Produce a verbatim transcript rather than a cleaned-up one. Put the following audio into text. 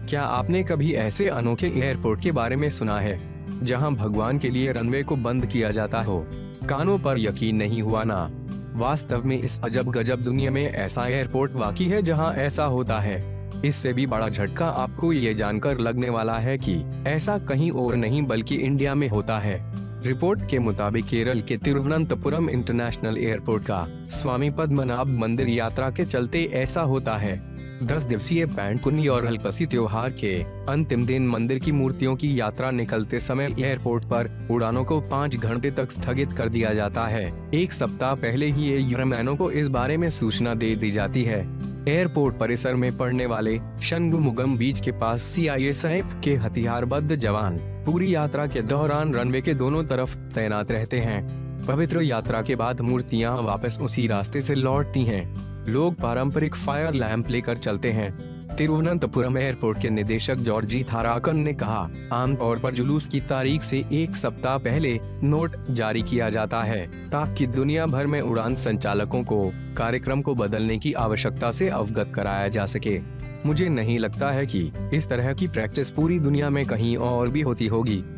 क्या आपने कभी ऐसे अनोखे एयरपोर्ट के बारे में सुना है जहां भगवान के लिए रनवे को बंद किया जाता हो? कानों पर यकीन नहीं हुआ ना? वास्तव में इस अजब गजब दुनिया में ऐसा एयरपोर्ट वाकई है जहां ऐसा होता है। इससे भी बड़ा झटका आपको ये जानकर लगने वाला है कि ऐसा कहीं और नहीं बल्कि इंडिया में होता है। रिपोर्ट के मुताबिक केरल के तिरुवनंतपुरम इंटरनेशनल एयरपोर्ट का स्वामी पद्मनाभ मंदिर यात्रा के चलते ऐसा होता है। दस दिवसीय पैंकुनी और अल्पसी त्योहार के अंतिम दिन मंदिर की मूर्तियों की यात्रा निकलते समय एयरपोर्ट पर उड़ानों को पाँच घंटे तक स्थगित कर दिया जाता है। एक सप्ताह पहले ही एयरमैनों को इस बारे में सूचना दे दी जाती है। एयरपोर्ट परिसर में पड़ने वाले शंगुमुगम बीच के पास सी आई एस एफ के हथियारबद्ध जवान पूरी यात्रा के दौरान रनवे के दोनों तरफ तैनात रहते हैं। पवित्र यात्रा के बाद मूर्तियां वापस उसी रास्ते से लौटती हैं। लोग पारंपरिक फायर लैंप लेकर चलते हैं। तिरुवनंतपुरम एयरपोर्ट के निदेशक जॉर्जी थाराकन ने कहा, आमतौर पर जुलूस की तारीख से एक सप्ताह पहले नोट जारी किया जाता है ताकि दुनिया भर में उड़ान संचालकों को कार्यक्रम को बदलने की आवश्यकता से अवगत कराया जा सके। मुझे नहीं लगता है कि इस तरह की प्रैक्टिस पूरी दुनिया में कहीं और भी होती होगी।